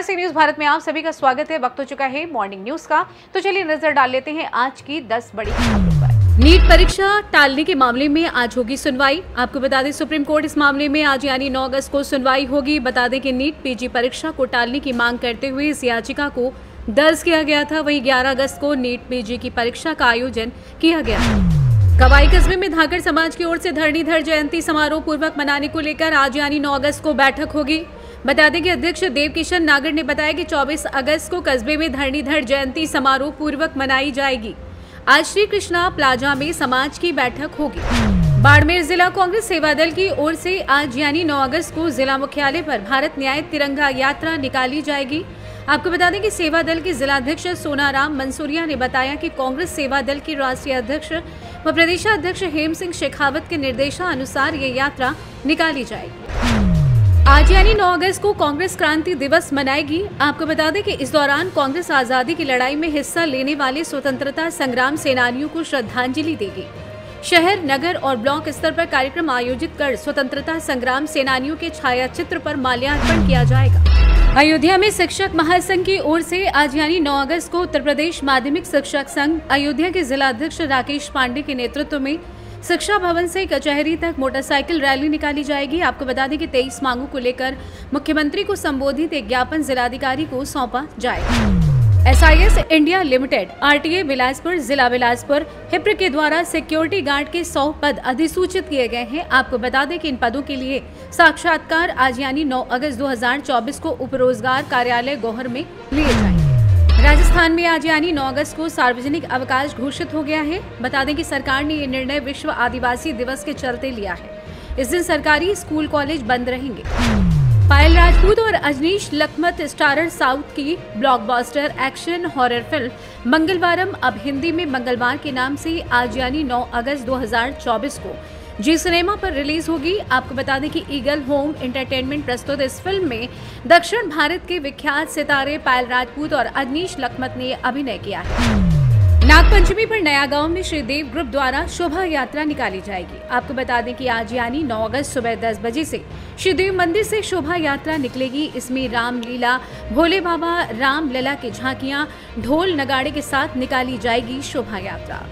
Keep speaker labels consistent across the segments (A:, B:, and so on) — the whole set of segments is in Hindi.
A: सी न्यूज भारत में आप सभी का स्वागत है। वक्त हो चुका है मॉर्निंग न्यूज का, तो चलिए नजर डाल लेते हैं आज की 10 बड़ी खबरों पर। नीट परीक्षा टालने के मामले में आज होगी सुनवाई। आपको बता दें सुप्रीम कोर्ट इस मामले में आज यानी 9 अगस्त को सुनवाई होगी। बता दें कि नीट पीजी परीक्षा को टालने की मांग करते हुए इस याचिका को दर्ज किया गया था। वहीं 11 अगस्त को नीट पीजी की परीक्षा का आयोजन किया गया। कवाई कस्बे में धाकड़ समाज की ओर से धरणीधर जयंती समारोह पूर्वक मनाने को लेकर आज यानी 9 अगस्त को बैठक होगी। बता दें कि अध्यक्ष देवकिशन नागर ने बताया कि 24 अगस्त को कस्बे में धरणीधर जयंती समारोह पूर्वक मनाई जाएगी। आज श्री कृष्णा प्लाजा में समाज की बैठक होगी। बाड़मेर जिला कांग्रेस सेवा दल की ओर से आज यानी 9 अगस्त को जिला मुख्यालय पर भारत न्याय तिरंगा यात्रा निकाली जाएगी। आपको बता दें कि सेवा दल के जिलाध्यक्ष सोनाराम मंसूरिया ने बताया कि कांग्रेस सेवा दल के राष्ट्रीय अध्यक्ष व प्रदेशाध्यक्ष हेम सिंह शेखावत के निर्देशानुसार ये यात्रा निकाली जाएगी। आज यानी 9 अगस्त को कांग्रेस क्रांति दिवस मनाएगी। आपको बता दें कि इस दौरान कांग्रेस आजादी की लड़ाई में हिस्सा लेने वाले स्वतंत्रता संग्राम सेनानियों को श्रद्धांजलि देगी। शहर, नगर और ब्लॉक स्तर पर कार्यक्रम आयोजित कर स्वतंत्रता संग्राम सेनानियों के छायाचित्र पर माल्यार्पण किया जाएगा। अयोध्या में शिक्षक महासंघ की ओर से आज यानी 9 अगस्त को उत्तर प्रदेश माध्यमिक शिक्षक संघ अयोध्या के जिलाध्यक्ष राकेश पांडे के नेतृत्व में शिक्षा भवन से कचहरी तक मोटरसाइकिल रैली निकाली जाएगी। आपको बता दें कि 23 मांगों को लेकर मुख्यमंत्री को संबोधित एक ज्ञापन जिलाधिकारी को सौंपा जाएगा। SIS India limited RTA Bilaspur जिला बिलासपुर हिप्र के द्वारा सिक्योरिटी गार्ड के 100 पद अधिसूचित किए गए हैं। आपको बता दें कि इन पदों के लिए साक्षात्कार आज यानी 9 अगस्त 2024 को उपरोजगार कार्यालय गौहर में लिए जाएंगे। राजस्थान में आज यानी 9 अगस्त को सार्वजनिक अवकाश घोषित हो गया है। बता दें कि सरकार ने ये निर्णय विश्व आदिवासी दिवस के चलते लिया है। इस दिन सरकारी स्कूल कॉलेज बंद रहेंगे। पायल राजपूत और अजनीश लखमत स्टारर साउथ की blockbuster action horror film Mangalavaaram अब हिंदी में मंगलवार के नाम से आज यानी 9 अगस्त 2024 को जी सिनेमा पर रिलीज होगी। आपको बता दें कि ईगल होम एंटरटेनमेंट प्रस्तुत इस फिल्म में दक्षिण भारत के विख्यात सितारे पायल राजपूत और अजनीश लखमत ने अभिनय किया है। नागपंचमी पर नया गांव में श्रीदेव ग्रुप द्वारा शोभा यात्रा निकाली जाएगी। आपको बता दें कि आज यानी 9 अगस्त सुबह 10 बजे से श्रीदेव मंदिर से शोभा यात्रा निकलेगी। इसमें रामलीला, भोले बाबा रामलला की झांकियां ढोल नगाड़े के साथ निकाली जाएगी शोभा यात्रा।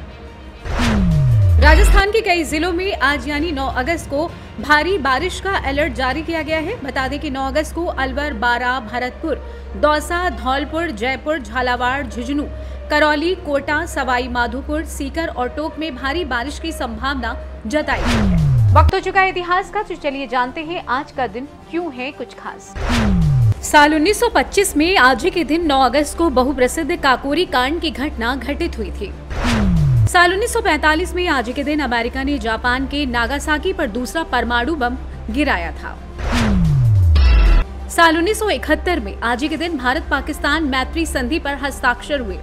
A: राजस्थान के कई जिलों में आज यानी 9 अगस्त को भारी बारिश का अलर्ट जारी किया गया है। बता दें कि 9 अगस्त को अलवर, बारां, भरतपुर, दौसा, धौलपुर, जयपुर, झालावाड़, झुंझुनू, करौली, कोटा, सवाई माधोपुर, सीकर और टोंक में भारी बारिश की संभावना जताई गई है। वक्त हो चुका है इतिहास का, तो चलिए जानते हैं आज का दिन क्यों है कुछ खास। साल 1925 में आज ही के दिन 9 अगस्त को बहुप्रसिद्ध काकोरी कांड की घटना घटित हुई थी। साल 1945 में आज के दिन अमेरिका ने जापान के नागासाकी पर दूसरा परमाणु बम गिराया था। साल 1971 में आज के दिन भारत पाकिस्तान मैत्री संधि पर हस्ताक्षर हुए।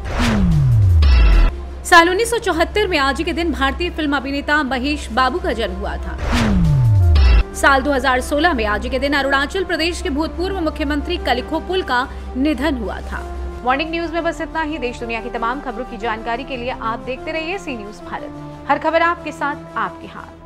A: साल 1974 में आज के दिन भारतीय फिल्म अभिनेता महेश बाबू का जन्म हुआ था। साल 2016 में आज के दिन अरुणाचल प्रदेश के भूतपूर्व मुख्यमंत्री कलिखो पुल का निधन हुआ था। मॉर्निंग न्यूज में बस इतना ही। देश दुनिया की तमाम खबरों की जानकारी के लिए आप देखते रहिए सी न्यूज भारत। हर खबर आपके साथ, आपके हाथ।